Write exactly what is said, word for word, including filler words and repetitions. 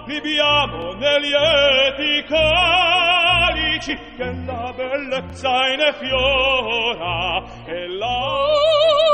viviamo nei lieti calici che la bellezza ne fiora e la